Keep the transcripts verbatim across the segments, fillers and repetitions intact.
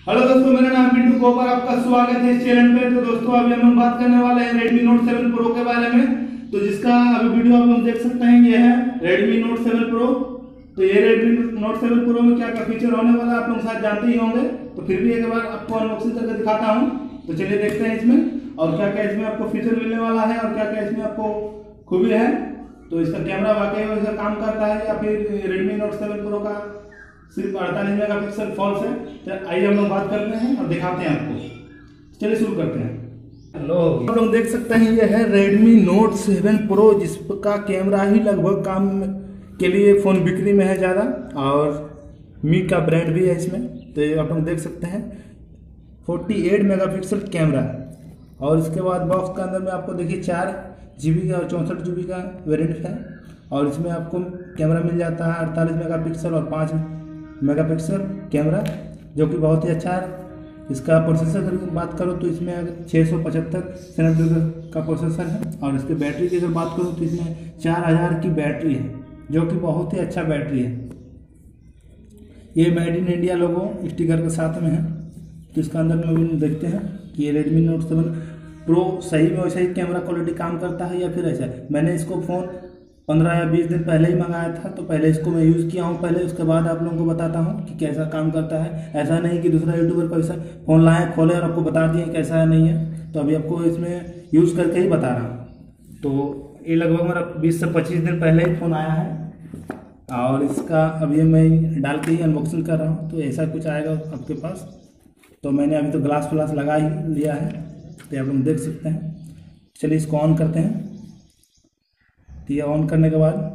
Hello दोस्तों, मेरा नाम पिंटू गोपाल, आपका स्वागत है इस चैनल पे। तो दोस्तों अभी हम लोग बात करने वाले हैं Redmi Note सेवन Pro के बारे में। तो जिसका अभी वीडियो आप लोग देख सकते हैं, ये है Redmi Note सेवन Pro। तो ये Redmi Note सेवन Pro में क्या क्या फीचर होने वाला है आप लोग शायद जानते ही होंगे, तो फिर भी एक बार आपको अनबॉक्सिंग करके दिखाता हूँ। तो चलिए देखते हैं इसमें और क्या क्या इसमें आपको फीचर मिलने वाला है और क्या क्या इसमें आपको खूबी है। तो इसका कैमरा वाकई वैसा काम करता है या फिर Redmi Note सेवन Pro का सिर्फ अड़तालीस मेगा पिक्सल फॉल्स है। तो आइए हम लोग बात करते हैं और दिखाते हैं आपको। चलिए शुरू करते हैं। हेलो, आप लोग देख सकते हैं ये है Redmi Note सेवन Pro, जिसका कैमरा ही लगभग काम के लिए फ़ोन बिक्री में है ज़्यादा और मी का ब्रांड भी है इसमें। तो ये आप लोग देख सकते हैं अड़तालीस मेगापिक्सल कैमरा। और इसके बाद बॉक्स के अंदर में आपको देखिए चार जी बी का और चौंसठ जी बी का वेरिएंट है। और इसमें आपको कैमरा मिल जाता है अड़तालीस मेगापिक्सल और पाँच मेगापिक्सल कैमरा, जो कि बहुत ही अच्छा है। इसका प्रोसेसर की बात करूँ तो इसमें छः सौ पचहत्तर स्नैपड्रैगन का प्रोसेसर है। और इसके बैटरी की अगर बात करूँ तो इसमें चार हज़ार की बैटरी है, जो कि बहुत ही अच्छा बैटरी है। ये made in India logo sticker के साथ में है। तो इसका अंदर में भी देखते हैं कि ये Redmi Note सेवन Pro सही में वैसा ही कैमरा क्वालिटी काम करता है या फिर ऐसा है। मैंने इसको फ़ोन पंद्रह या बीस दिन पहले ही मंगाया था, तो पहले इसको मैं यूज़ किया हूँ पहले, उसके बाद आप लोगों को बताता हूँ कि कैसा काम करता है। ऐसा नहीं कि दूसरा यूट्यूबर पैसा फ़ोन लाए खोले और आपको बता दिए कैसा है नहीं है। तो अभी आपको इसमें यूज़ करके ही बता रहा हूँ। तो ये लगभग मेरा बीस से पच्चीस दिन पहले ही फ़ोन आया है और इसका अभी मैं डाल के ही अनबॉक्सिंग कर रहा हूँ। तो ऐसा कुछ आएगा आपके पास। तो मैंने अभी तो ग्लास फ्लास लगा ही लिया है, तो आप लोग देख सकते हैं। चलिए इसको ऑन करते हैं। तो ये ऑन करने के बाद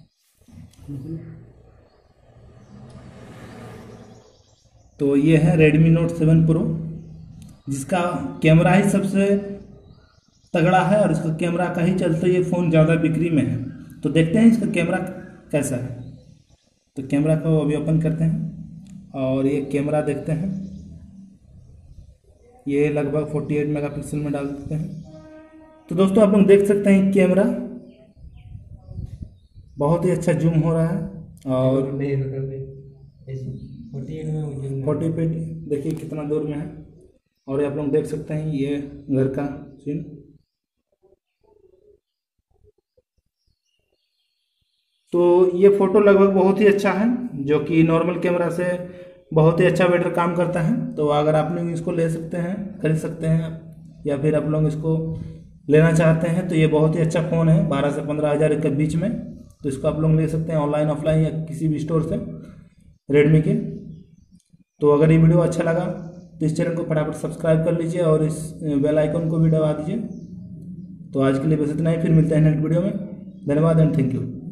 तो ये है Redmi Note सेवन Pro, जिसका कैमरा ही सबसे तगड़ा है और इसका कैमरा का ही चलते ये फ़ोन ज़्यादा बिक्री में है। तो देखते हैं इसका कैमरा कैसा है। तो कैमरा को अभी ओपन करते हैं और ये कैमरा देखते हैं। ये लगभग अड़तालीस मेगापिक्सल में डाल देते हैं। तो दोस्तों आप लोग देख सकते हैं कैमरा बहुत ही अच्छा जूम हो रहा है और फोर्टी पे देखिए कितना दूर में है। और आप लोग देख सकते हैं ये घर का सीन। तो ये फ़ोटो लगभग बहुत ही अच्छा है, जो कि नॉर्मल कैमरा से बहुत ही अच्छा बेटर काम करता है। तो अगर आप लोग इसको ले सकते हैं, खरीद सकते हैं, या फिर आप लोग इसको लेना चाहते हैं तो ये बहुत ही अच्छा फ़ोन है, बारह से पंद्रह हज़ार के बीच में। तो इसको आप लोग ले सकते हैं ऑनलाइन ऑफलाइन या किसी भी स्टोर से रेडमी के। तो अगर ये वीडियो अच्छा लगा तो इस चैनल को फटाफट सब्सक्राइब कर लीजिए और इस बेल आइकन को भी दबा दीजिए। तो आज के लिए बस इतना ही, फिर मिलते हैं नेक्स्ट वीडियो में। धन्यवाद एंड थैंक यू।